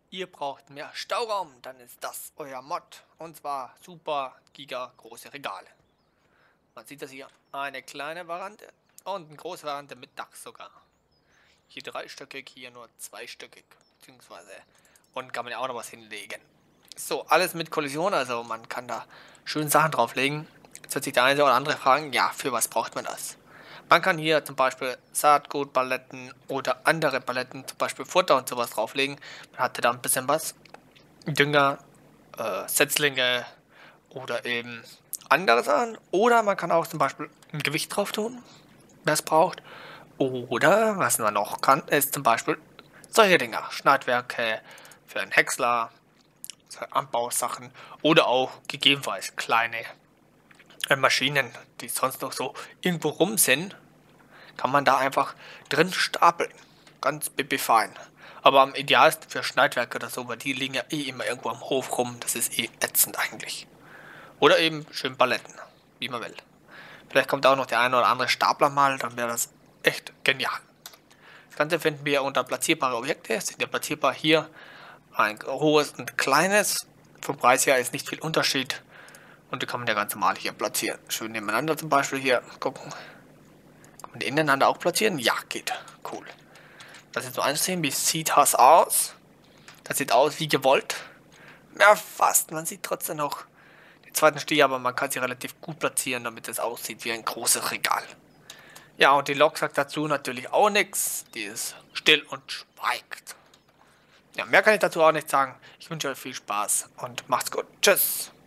Ihr braucht mehr Stauraum, dann ist das euer Mod. Und zwar super giga große Regale. Man sieht das hier. Eine kleine Variante und eine große Variante mit Dach sogar. Hier dreistöckig, hier nur zweistöckig. Beziehungsweise unten kann man ja auch noch was hinlegen. So, alles mit Kollision, also man kann da schön Sachen drauflegen. Jetzt wird sich der eine oder andere fragen, ja, für was braucht man das? Man kann hier zum Beispiel Saatgutpaletten oder andere Paletten, zum Beispiel Futter und sowas drauflegen. Man hatte da ein bisschen was. Dünger, Setzlinge oder eben andere Sachen. Oder man kann auch zum Beispiel ein Gewicht drauf tun, wer es braucht. Oder was man noch kann, ist zum Beispiel solche Dinger. Schneidwerke für einen Häcksler, so Anbausachen oder auch gegebenenfalls kleine Maschinen, die sonst noch so irgendwo rum sind, kann man da einfach drin stapeln. Ganz fein. Aber am idealsten für Schneidwerke oder so, weil die liegen ja eh immer irgendwo am Hof rum. Das ist eh ätzend eigentlich. Oder eben schön Paletten, wie man will. Vielleicht kommt auch noch der eine oder andere Stapler mal, dann wäre das echt genial. Das Ganze finden wir unter platzierbare Objekte. Es sind ja platzierbar hier ein hohes und kleines. Vom Preis her ist nicht viel Unterschied. Und die kann man ja ganz normal hier platzieren. Schön nebeneinander zum Beispiel hier. Gucken. Kann man die ineinander auch platzieren? Ja, geht. Cool. Das ist so ansehen. Wie sieht das aus? Das sieht aus wie gewollt. Ja, fast. Man sieht trotzdem noch den zweiten Stich, aber man kann sie relativ gut platzieren, damit es aussieht wie ein großes Regal. Ja, und die Lok sagt dazu natürlich auch nichts. Die ist still und schweigt. Ja, mehr kann ich dazu auch nicht sagen. Ich wünsche euch viel Spaß und macht's gut. Tschüss.